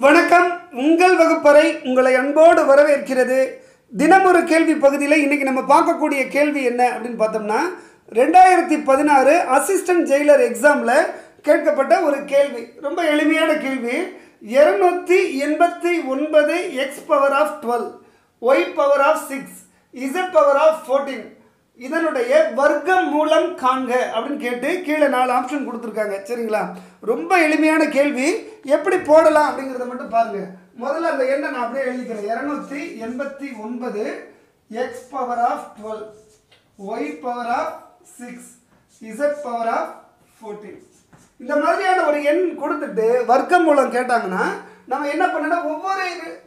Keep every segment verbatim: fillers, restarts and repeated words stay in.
வணக்கம். உங்கள் வகுப்பறை உங்களை அன்போடு வரவேற்கிறது. தினமொரு கேள்வி பகுதியில் இன்றைக்கி நம்ம பார்க்கக்கூடிய கேள்வி என்ன அப்படின்னு பார்த்தோம்னா, ரெண்டாயிரத்தி பதினாறு அசிஸ்டன்ட் ஜெயிலர் எக்ஸாமில் கேட்கப்பட்ட ஒரு கேள்வி. ரொம்ப எளிமையான கேள்வி. இருநூற்றி எண்பத்தி ஒன்பது x power of twelve, y power of six, z power of fourteen இதனுடைய வர்க்கம் மூலம் காண்க அப்படின்னு கேட்டு கீழே நாலு ஆப்ஷன் கொடுத்துருக்காங்க. சரிங்களா? ரொம்ப எளிமையான கேள்வி. எப்படி போடலாம் அப்படிங்கிறத மட்டும் பாருங்கள். முதல்ல அந்த எண்ணை நான் அப்படியே எழுதிக்கிறேன். இரநூத்தி எண்பத்தி ஒன்பது x power of twelve, y power of six, z power of fourteen இந்த மாதிரியான ஒரு எண் கொடுத்துட்டு வர்க்கம் மூலம் கேட்டாங்கன்னா நம்ம என்ன பண்ணணும், ஒவ்வொரு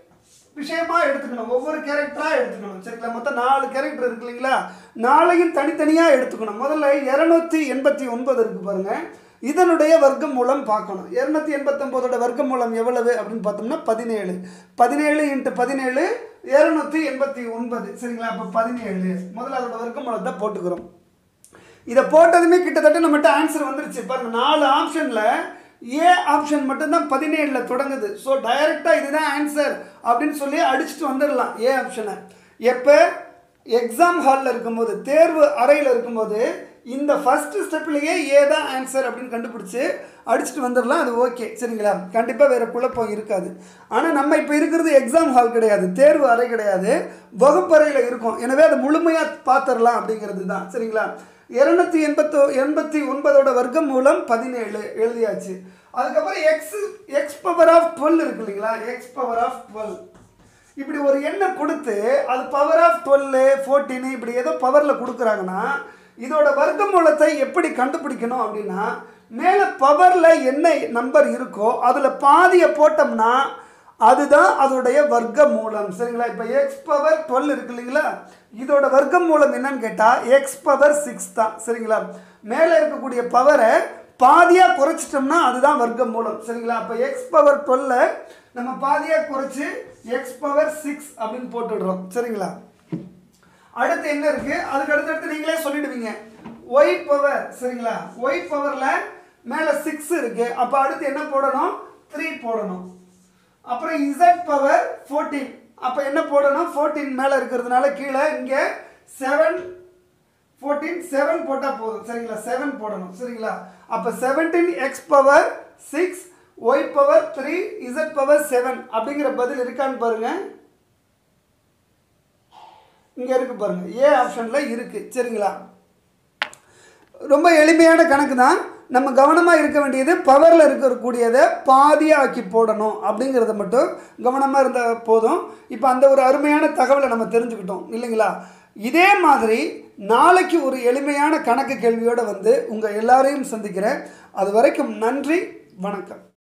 விஷயமா எடுத்துக்கணும், ஒவ்வொரு கேரக்டராக எடுத்துக்கணும். சரிங்களா? மொத்தம் நாலு கேரக்டர் இருக்கு இல்லைங்களா? நாளையும் தனித்தனியாக எடுத்துக்கணும். முதல்ல இரநூத்தி எண்பத்தி ஒன்பது இருக்கு பாருங்க, இதனுடைய வர்க்கம் மூலம் பார்க்கணும். இரநூத்தி எண்பத்தொம்போதோட வர்க்கம் மூலம் எவ்வளவு அப்படின்னு பார்த்தோம்னா பதினேழு. பதினேழு இன்ட்டு பதினேழு இரநூத்தி எண்பத்தி ஒன்பது. சரிங்களா? அப்போ பதினேழு. முதல்ல அதோட வர்க்கம் மூலத்தை போட்டுக்கிறோம். இதை போட்டதுமே கிட்டத்தட்ட நம்மகிட்ட ஆன்சர் வந்துருச்சு பாருங்க. நாலு ஆப்ஷனில் ஏ ஆப்ஷன் மட்டும்தான் பதினேழில் தொடங்குது. ஸோ டைரெக்டாக இதுதான் ஆன்சர் அப்படின்னு சொல்லி அடிச்சுட்டு வந்துடலாம் ஏ ஆப்ஷனை. எப்போ எக்ஸாம் ஹாலில் இருக்கும்போது, தேர்வு அறையில் இருக்கும்போது இந்த ஃபஸ்ட்டு ஸ்டெப்லேயே ஏ தான் ஆன்சர் அப்படின்னு கண்டுபிடிச்சி அடிச்சுட்டு வந்துடலாம். அது ஓகே. சரிங்களா? கண்டிப்பாக வேறு குழப்பம் இருக்காது. ஆனால் நம்ம இப்போ இருக்கிறது எக்ஸாம் ஹால் கிடையாது, தேர்வு அறை கிடையாது, வகுப்பறையில் இருக்கும். எனவே அதை முழுமையாக பார்த்துடலாம் அப்படிங்கிறது தான். சரிங்களா? இரநூத்தி எண்பத்தோ எண்பத்தி ஒன்பதோட வர்க்கம் மூலம் பதினேழு எழுதியாச்சு. அதுக்கப்புறம் x x power of twelve இருக்கு இல்லைங்களா? எக்ஸ் பவர் ஆஃப் டுவெல் இப்படி ஒரு எண்ணை கொடுத்து அது பவர் ஆஃப் டுவெல்லு ஃபோர்டீனு இப்படி ஏதோ பவரில் கொடுக்குறாங்கன்னா இதோட வர்க்க மூலத்தை எப்படி கண்டுபிடிக்கணும் அப்படின்னா, மேலே பவரில் என்ன நம்பர் இருக்கோ அதில் பாதியை போட்டோம்னா அதுதான் அதோடைய வர்க்க மூலம். சரிங்களா? இப்போ எக்ஸ் பவர் டுவெல் இருக்கு இல்லைங்களா? இதோட வர்க்க மூலம் என்னன்னு கேட்டால் எக்ஸ் பவர் சிக்ஸ் தான். சரிங்களா? மேலே இருக்கக்கூடிய பவரை பாதியாக குறைச்சிட்டோம்னா அதுதான் வர்க்க மூலம். சரிங்களா? அப்போ எக்ஸ் பவர் டுவெல்ல நம்ம பாதியாக குறைச்சி எக்ஸ் பவர் சிக்ஸ் அப்படின்னு போட்டுடுறோம். சரிங்களா? அடுத்து என்ன இருக்குது, அதுக்கு அடுத்தடுத்து நீங்களே சொல்லிடுவீங்க. Y power. சரிங்களா? ஒய் பவரில் மேலே சிக்ஸ் இருக்குது. அப்போ அடுத்து என்ன போடணும், த்ரீ போடணும். அப்புறம் இசட் பவர் ஃபோர்டீன். அப்போ என்ன போடணும், ஃபோர்டீன் மேலே இருக்கிறதுனால கீழே இங்கே செவன் ஃபோர்டீன் செவன் போட்டால் போதும். சரிங்களா? செவன் போடணும். சரிங்களா? அப்போ seventeen x power six, y power three, z power seven அப்படிங்கிற பதில் இருக்கான்னு பாருங்க. இங்கே இருக்கு பாருங்க, ஏ ஆப்ஷனில் இருக்குது. சரிங்களா? ரொம்ப எளிமையான கணக்கு தான். நம்ம கவனமாக இருக்க வேண்டியது பவரில் இருக்கக்கூடியதை பாதியாக ஆக்கி போடணும் அப்படிங்கிறத மட்டும் கவனமாக இருந்தால் போதும். இப்போ அந்த ஒரு அருமையான தகவலை நம்ம தெரிஞ்சுக்கிட்டோம் இல்லைங்களா? இதே மாதிரி நாளைக்கு ஒரு எளிமையான கணக்கு கேள்வியோடு வந்து உங்கள் எல்லாரையும் சந்திக்கிறேன். அது வரைக்கும் நன்றி, வணக்கம்.